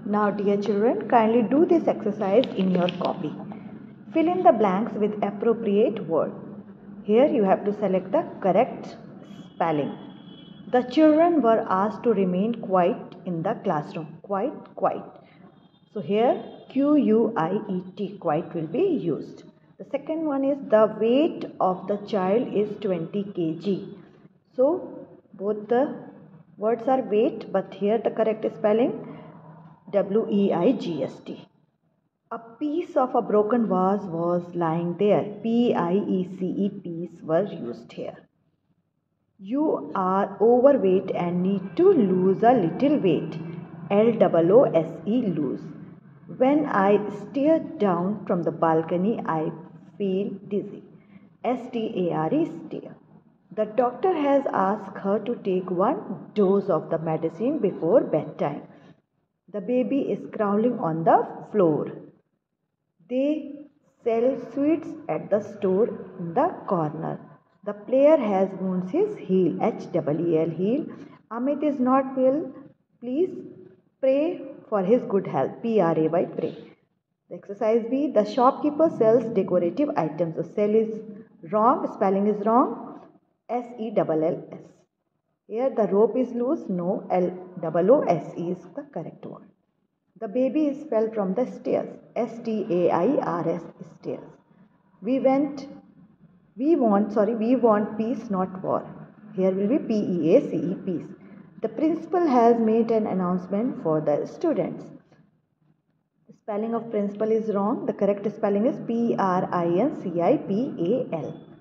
Now dear children, kindly do this exercise in your copy. Fill in the blanks with appropriate word. Here you have to select the correct spelling. The children were asked to remain quiet in the classroom. Quiet. So here Q-U-I-E-T, quiet will be used. The second one is the weight of the child is 20 kg. So both the words are weight, but here the correct spelling W-E-I-G-S-T. A piece of a broken vase was lying there. P-I-E-C-E, piece were used here. You are overweight and need to lose a little weight. L-O-O-S-E, lose. When I stare down from the balcony, I feel dizzy. S-T-A-R-E, stare. The doctor has asked her to take 1 dose of the medicine before bedtime. The baby is crawling on the floor. They sell sweets at the store in the corner. The player has wounds his heel. H-E-E-L, heel. Amit is not well. Please pray for his good health. P-R-A-Y, pray. The exercise B. The shopkeeper sells decorative items. The sell is wrong. Spelling is wrong. S-E-L-L-S. Here the rope is loose. No, L-O-O-S-E is the correct one. The baby is fell from the stairs. S-T-A-I-R-S, stairs. We want peace, not war. Here will be P-E-A-C-E, peace. The principal has made an announcement for the students. The spelling of principal is wrong. The correct spelling is P-R-I-N-C-I-P-A-L.